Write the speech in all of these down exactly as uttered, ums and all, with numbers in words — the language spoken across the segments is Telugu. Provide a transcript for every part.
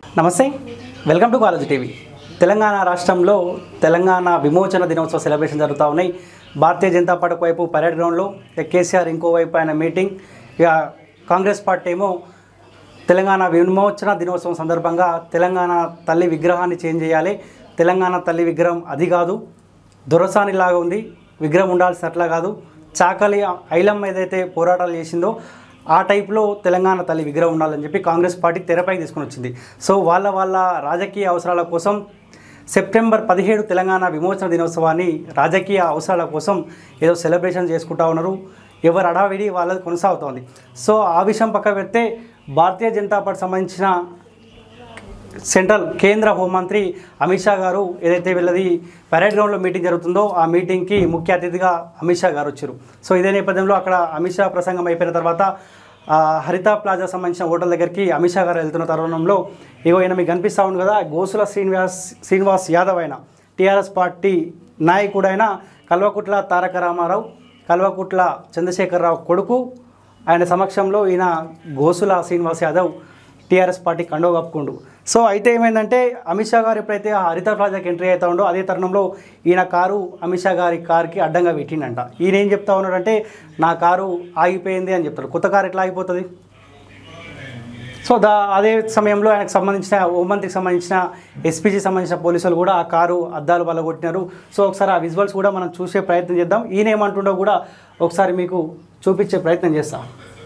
నమస్తే, welcome to college TV. Telangana రాష్ట్రంలో తెలంగాణ విమోచన దినోత్సవ సెలబ్రేషన్ జరుగుతూ ఉన్నాయి. భారతీయ జనతా పార్టీ వైపు పరేడ్ గ్రౌండ్లో, కేసీఆర్ ఇంకోవైపు ఆయన మీటింగ్. ఇక కాంగ్రెస్ పార్టీ ఏమో తెలంగాణ విమోచన దినోత్సవం సందర్భంగా తెలంగాణ తల్లి విగ్రహాన్ని చేంజ్ చేయాలి, తెలంగాణ తల్లి విగ్రహం అది కాదు, దొరసానిలాగా ఉంది, విగ్రహం ఉండాల్సినట్లా కాదు, చాకలి ఐలమ్మ ఏదైతే పోరాటాలు చేసిందో ఆ టైప్లో తెలంగాణ తల్లి విగ్రహం ఉండాలని చెప్పి కాంగ్రెస్ పార్టీ తెరపైకి తీసుకొని వచ్చింది. సో వాళ్ళ వాళ్ళ రాజకీయ అవసరాల కోసం సెప్టెంబర్ పదిహేడు తెలంగాణ విమోచన దినోత్సవాన్ని రాజకీయ అవసరాల కోసం ఏదో సెలబ్రేషన్ చేసుకుంటా ఉన్నారు. ఎవరు అడావిడి వాళ్ళది కొనసాగుతోంది. సో ఆ విషయం పక్క పెడితే భారతీయ జనతా పార్టీ సంబంధించిన సెంట్రల్ కేంద్ర హోంమంత్రి అమిత్ షా గారు ఏదైతే వీళ్ళది పరేడ్ గ్రౌండ్లో మీటింగ్ జరుగుతుందో ఆ మీటింగ్కి ముఖ్య అతిథిగా అమిత్ షా గారు వచ్చారు. సో ఇదే నేపథ్యంలో అక్కడ అమిత్ షా ప్రసంగం అయిపోయిన తర్వాత హరిత ప్లాజా సంబంధించిన హోటల్ దగ్గరికి అమిత్ షా గారు వెళ్తున్న తరుణంలో ఇగో ఈయన మీకు కనిపిస్తూ ఉంది కదా, గోసుల శ్రీనివాస్ శ్రీనివాస్ యాదవ్ అయిన టీఆర్ఎస్ పార్టీ నాయకుడైన కల్వకుట్ల తారక రామారావు, కల్వకుట్ల చంద్రశేఖరరావు కొడుకు, ఆయన సమక్షంలో ఈయన గోసుల శ్రీనివాస్ యాదవ్ టీఆర్ఎస్ పార్టీ కండో కప్పుకుండు. సో అయితే ఏమైందంటే అమిత్ షా గారు ఎప్పుడైతే ఆ హరిత ప్లాజాకి ఎంట్రీ అవుతా ఉండో అదే తరుణంలో ఈయన కారు అమిత్ షా గారి కార్కి అడ్డంగా పెట్టిండంట. ఈయన ఏం చెప్తా ఉన్నాడంటే నా కారు ఆగిపోయింది అని చెప్తాడు. కొత్త కారు ఎట్లా ఆగిపోతుంది? సో దా అదే సమయంలో ఆయనకు సంబంధించిన హోంమంత్రికి సంబంధించిన ఎస్పీజీ సంబంధించిన పోలీసులు కూడా ఆ కారు అద్దాలు పగలగొట్టినారు. సో ఒకసారి ఆ విజువల్స్ కూడా మనం చూసే ప్రయత్నం చేద్దాం. ఈయన ఏమంటుండో కూడా ఒకసారి మీకు చూపించే ప్రయత్నం చేస్తాం.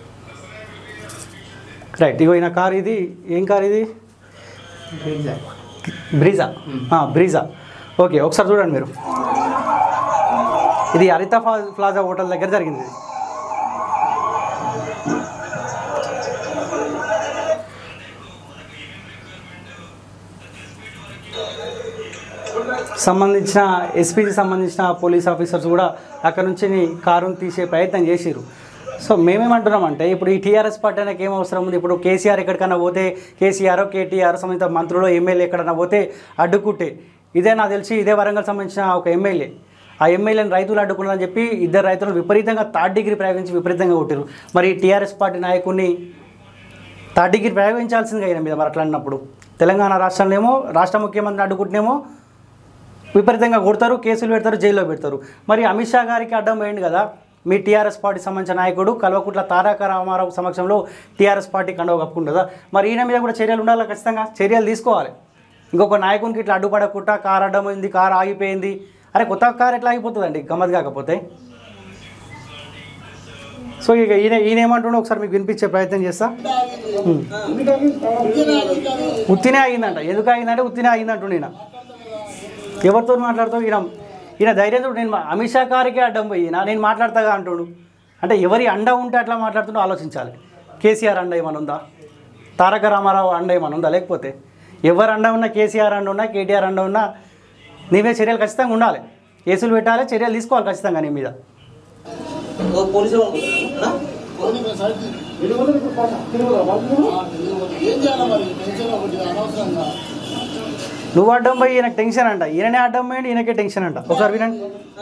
రైట్, ఇగో ఈయన కారు, ఇది ఏం కారు? ఇది బ్రీజా. బ్రీజా ఓకే, ఒకసారి చూడండి మీరు. ఇది హరిత ప్లాజా హోటల్ దగ్గర జరిగింది. సంబంధించిన ఎస్పీకి సంబంధించిన పోలీస్ ఆఫీసర్స్ కూడా అక్కడ నుంచి కారును తీసే ప్రయత్నం చేసిరు. సో మేమేమంటున్నామంటే ఇప్పుడు ఈ టీఆర్ఎస్ పార్టీ అనేది ఏం అవసరం ఉంది? ఇప్పుడు కేసీఆర్ ఎక్కడికైనా పోతే, కేసీఆర్ కేటీఆర్ సంబంధిత మంత్రులు ఎమ్మెల్యే ఎక్కడైనా పోతే అడ్డుకుంటే, ఇదే నాకు తెలిసి ఇదే వరంగల్ సంబంధించిన ఒక ఎమ్మెల్యే, ఆ ఎమ్మెల్యేని రైతులు అడ్డుకున్నారని చెప్పి ఇద్దరు రైతులను విపరీతంగా థర్డ్ డిగ్రీ ప్రయోగించి విపరీతంగా కొట్టారు. మరి టీఆర్ఎస్ పార్టీ నాయకుడిని థర్డ్ డిగ్రీ ప్రయోగించాల్సిందిగా అయిన మీద మరి అట్లా అన్నప్పుడు తెలంగాణ రాష్ట్రంలో ఏమో రాష్ట్ర ముఖ్యమంత్రిని అడ్డుకుంటేనేమో విపరీతంగా కొడతారు, కేసులు పెడతారు, జైల్లో పెడతారు. మరి అమిత్ షా గారికి అడ్డం పోయింది కదా మీ టీఆర్ఎస్ పార్టీ సంబంధించిన నాయకుడు కల్వకుట్ల తారక రామారావు సమక్షంలో టీఆర్ఎస్ పార్టీ కండవ కప్పుకుంటుందా? మరి ఈయన మీద కూడా చర్యలు ఉండాలి, ఖచ్చితంగా చర్యలు తీసుకోవాలి. ఇంకొక నాయకునికి ఇట్లా అడ్డుపడకుండా కారు అడ్డమైంది, కారు ఆగిపోయింది, అరే కొత్త కారు ఎట్లా ఆగిపోతుందండి గమ్మత్ కాకపోతే? సో ఇక ఈయన ఈయన ఏమంటుండో ఒకసారి మీకు వినిపించే ప్రయత్నం చేస్తా. ఉత్తినే ఆగిందంట. ఎందుకు ఆగిందంటే ఉత్తినే ఆగిందంటుండే. ఈయన ఎవరితో మాట్లాడుతావు? ఈయన ఈయన ధైర్యంతో నేను అమిత్ షా గారికి అడ్డం పోయి నేను మాట్లాడతాగా అంటుడు. అంటే ఎవరి అండ ఉంటే అట్లా మాట్లాడుతుండో ఆలోచించాలి. కేసీఆర్ అండ ఏమన్నా ఉందా? తారక రామారావు అండ ఏమన్నా ఉందా? లేకపోతే ఎవరు అండ ఉన్నా, కేసీఆర్ అండ ఉన్నా, కేటీఆర్ అండ ఉన్నా నీ మీద చర్యలు ఖచ్చితంగా ఉండాలి, కేసులు పెట్టాలి, చర్యలు తీసుకోవాలి ఖచ్చితంగా నీ మీద. నువ్వు అడ్డం పోయి ఈయనకు టెన్షన్ అంట, ఈయననే అడ్డం పోయి ఈయనకే టెన్షన్ అంట. ఒకసారి వినండి.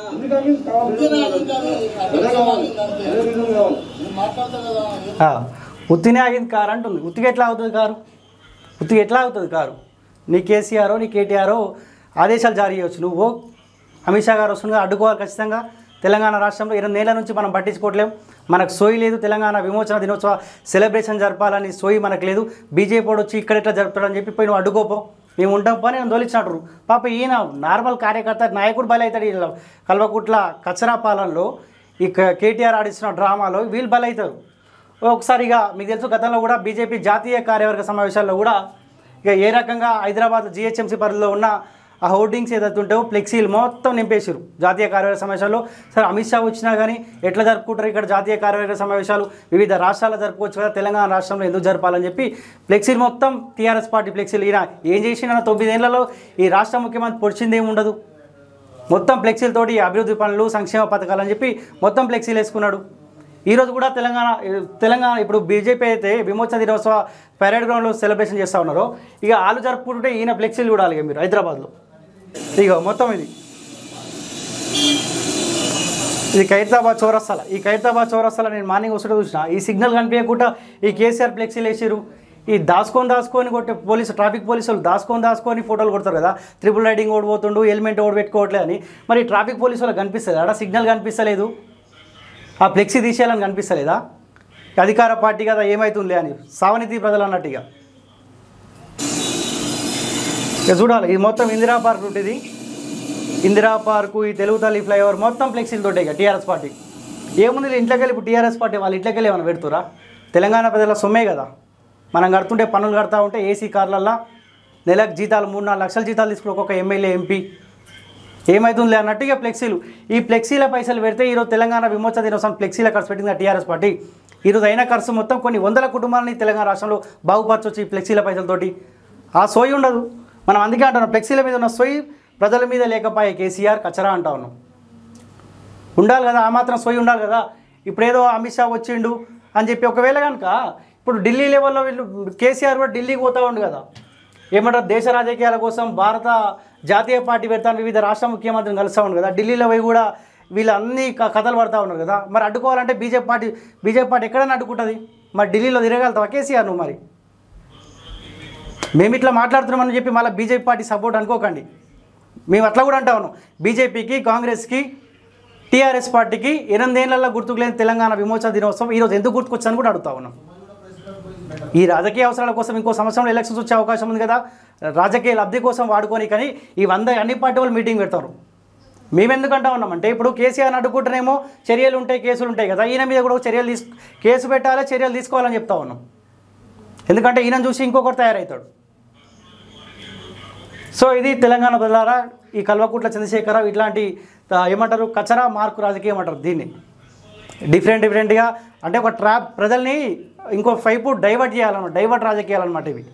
ఉత్తినే ఆగింది కారు అంటుంది. ఉత్తిగా ఎట్లా అవుతుంది కారు? ఉత్తిగా ఎట్లా అవుతుంది కారు? నీ కేసీఆరో నీ కేటీఆరో ఆదేశాలు జారీ చేయవచ్చు, నువ్వు అమిత్ షా గారు వస్తుంది అడ్డుకోవాలి ఖచ్చితంగా. తెలంగాణ రాష్ట్రంలో ఇరవై నెలల నుంచి మనం పట్టించుకోవట్లేం, మనకు సోయి లేదు. తెలంగాణ విమోచన దినోత్సవ సెలబ్రేషన్ జరపాలని సోయి మనకు లేదు. బీజేపీ వాడు వచ్చి ఇక్కడ ఎట్లా జరుపుతాడని చెప్పి పోయి నువ్వు అడ్డుకోపో, మేము ఉంటాం పని నేను తోలిచ్చినట్టు. పాప ఈయన నార్మల్ కార్యకర్త, నాయకుడు బలి అవుతాడు. వీళ్ళ కల్వకుట్ల కచరా పాలనలో ఈ కేటీఆర్ ఆడిస్తున్న డ్రామాలో వీళ్ళు బలి అవుతారు. ఒకసారిగా మీకు తెలుసు గతంలో కూడా బీజేపీ జాతీయ కార్యవర్గ సమావేశాల్లో కూడా ఇక ఏ రకంగా హైదరాబాద్ జిహెచ్ఎంసీ పరిధిలో ఉన్న ఆ హోర్డింగ్స్ ఏదైతే ఉంటాయో ఫ్లెక్సీలు మొత్తం నింపేసారు జాతీయ కార్యవర్గ సమావేశాల్లో. సరే అమిత్ షా వచ్చినా కానీ ఎట్లా జరుపుకుంటారు ఇక్కడ జాతీయ కార్యవర్గ సమావేశాలు? వివిధ రాష్ట్రాల్లో జరుపుకోవచ్చు కదా, తెలంగాణ రాష్ట్రంలో ఎందుకు జరపాలని చెప్పి ఫ్లెక్సీలు మొత్తం టీఆర్ఎస్ పార్టీ ఫ్లెక్సీలు. ఈయన ఏం చేసినా తొమ్మిదేళ్లలో ఈ రాష్ట్ర ముఖ్యమంత్రి పొడిచింది ఏమి ఉండదు. మొత్తం ఫ్లెక్సీలతోటి అభివృద్ధి పనులు, సంక్షేమ పథకాలు అని చెప్పి మొత్తం ఫ్లెక్సీలు వేసుకున్నాడు. ఈరోజు కూడా తెలంగాణ తెలంగాణ ఇప్పుడు బీజేపీ అయితే విమోచన దినోత్సవ పరేడ్ గ్రౌండ్లో సెలబ్రేషన్ చేస్తూ ఉన్నారో ఇక వాళ్ళు జరుపుకుంటుంటే ఈయన ఫ్లెక్సీలు చూడాలి ఇక మీరు హైదరాబాద్లో. ఇక మొత్తం ఇది ఇది ఖైరతాబాద్ చౌరస్తాల ఈ ఖైరతాబాద్ చౌరస్తాల నేను మార్నింగ్ వస్తుంటే చూసిన ఈ సిగ్నల్ కనిపించకుండా ఈ కేసీఆర్ ఫ్లెక్సీలు వేసారు. ఈ దాచుకొని దాచుకొని కొట్టే పోలీసు ట్రాఫిక్ పోలీసులు దాచుకొని దాచుకొని ఫోటోలు కొడతారు కదా, ట్రిపుల్ రైడింగ్ ఓడిపోతుండు, హెల్మెట్ ఓడి పెట్టుకోవట్లేదు అని. మరి ట్రాఫిక్ పోలీసు వాళ్ళకి కనిపిస్తుంది అక్కడ సిగ్నల్ కనిపిస్తలేదు, ఆ ఫ్లెక్సీ తీసేయాలని కనిపిస్తలేదా? అధికార పార్టీ కదా ఏమవుతుంది అని సావనీతి ప్రజలు అన్నట్టుగా. ఇక చూడాలి, ఇది మొత్తం ఇందిరా పార్క్ ఉంటుంది. ఇందిరా పార్కు, ఈ తెలుగు తల్లి ఫ్లైఓవర్ మొత్తం ఫ్లెక్సీలు తోటే ఇక టీఆర్ఎస్ పార్టీ. ఏముంది ఇంట్లోకి వెళ్ళి ఇప్పుడు టీఆర్ఎస్ పార్టీ వాళ్ళ ఇంట్లోకి వెళ్ళి ఏమైనా పెడుతురా? తెలంగాణ ప్రజల సొమ్మే కదా, మనం కడుతుంటే పన్నులు కడతా ఉంటే ఏసీ కార్లల్లో నెలకు జీతాలు మూడు నాలుగు లక్షల జీతాలు తీసుకుని ఒక్కొక్క ఎమ్మెల్యే ఎంపీ ఏమవుతుందిలే అన్నట్టుగా ఫ్లెక్సీలు. ఈ ఫ్లెక్సీల పైసలు పెడితే ఈరోజు తెలంగాణ విమోచన దినోత్సవం ఫ్లెక్సీల ఖర్చు పెట్టింది టీఆర్ఎస్ పార్టీ. ఈరోజు అయిన ఖర్చు మొత్తం కొన్ని వందల కుటుంబాలని తెలంగాణ రాష్ట్రంలో బాగుపరచొచ్చు ఈ ఫ్లెక్సీల పైసలతోటి. ఆ సోయి ఉండదు. మనం అందుకే అంటున్నాం ఫ్లెక్సీల మీద ఉన్న సోయి ప్రజల మీద లేకపోయే కేసీఆర్ కచరా అంటా ఉన్నాం. ఉండాలి కదా, ఆ మాత్రం సోయి ఉండాలి కదా. ఇప్పుడు ఏదో అమిత్ షా వచ్చిండు అని చెప్పి ఒకవేళ కనుక ఇప్పుడు ఢిల్లీ లెవెల్లో వీళ్ళు కేసీఆర్ కూడా ఢిల్లీకి పోతూ ఉండు కదా, ఏమంటారు దేశ రాజకీయాల కోసం భారత జాతీయ పార్టీ పెడతాను వివిధ రాష్ట్ర ముఖ్యమంత్రిని కలుస్తూ ఉండు కదా, ఢిల్లీలో పోయి కూడా వీళ్ళు అన్ని కథలు పడతా ఉన్నారు కదా. మరి అడ్డుకోవాలంటే బీజేపీ పార్టీ బీజేపీ పార్టీ ఎక్కడైనా అడ్డుకుంటుంది. మరి ఢిల్లీలో తిరగలుగుతావా కేసీఆర్ నువ్వు? మరి మేము ఇట్లా మాట్లాడుతున్నామని చెప్పి మళ్ళీ బీజేపీ పార్టీ సపోర్ట్ అనుకోకండి. మేము అట్లా కూడా అంటా ఉన్నాం. బీజేపీకి, కాంగ్రెస్కి, టీఆర్ఎస్ పార్టీకి ఎనిమిదేళ్లలో గుర్తుకు లేని తెలంగాణ విమోచన దినోత్సవం ఈరోజు ఎందుకు గుర్తుకొచ్చాను కూడా అడుగుతా ఉన్నాం. ఈ రాజకీయ అవసరాల కోసం ఇంకో సంవత్సరంలో ఎలక్షన్స్ వచ్చే అవకాశం ఉంది కదా, రాజకీయ లబ్ధి కోసం వాడుకొని. కానీ ఈ వంద అన్ని పార్టీ వాళ్ళు మీటింగ్ పెడతారు. మేము ఎందుకంటా ఉన్నామంటే ఇప్పుడు కేసీఆర్ని అడ్డుకుంటేనేమో చర్యలు ఉంటాయి, కేసులు ఉంటాయి కదా, ఈయన మీద కూడా చర్యలు తీసు కేసు పెట్టాలి, చర్యలు తీసుకోవాలని చెప్తా ఉన్నాం. ఎందుకంటే ఈయన చూసి ఇంకొకరు తయారవుతాడు. సో ఇది తెలంగాణ ప్రజలారా, ఈ కల్వకుంట్ల చంద్రశేఖరరావు ఇట్లాంటి ఏమంటారు కచరా మార్కు రాజకీయం అంటారు దీన్ని. డిఫరెంట్ డిఫరెంట్గా అంటే ఒక ట్రాప్ ప్రజల్ని ఇంకో వైపు డైవర్ట్ చేయాలన్నమాట, డైవర్ట్ రాజకీయాలన్నమాట ఇవి.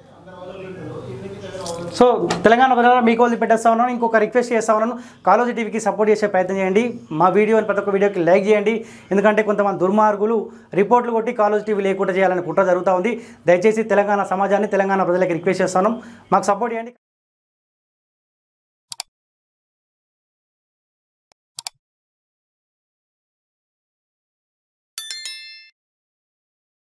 సో తెలంగాణ ప్రజలు మీకు వదిలి పెట్టేస్తా ఉన్నాను. ఇంకొక రిక్వెస్ట్ చేస్తా ఉన్నాను, కాలోజీ టీవీకి సపోర్ట్ చేసే ప్రయత్నం చేయండి. మా వీడియోని ప్రతి ఒక్క వీడియోకి లైక్ చేయండి. ఎందుకంటే కొంతమంది దుర్మార్గులు రిపోర్ట్లు కొట్టి కాలోజీ టీవీ లేకుండా చేయాలని కుట్ర జరుగుతూ ఉంది. దయచేసి తెలంగాణ సమాజాన్ని, తెలంగాణ ప్రజలకి రిక్వెస్ట్ చేస్తాను, మాకు సపోర్ట్ చేయండి.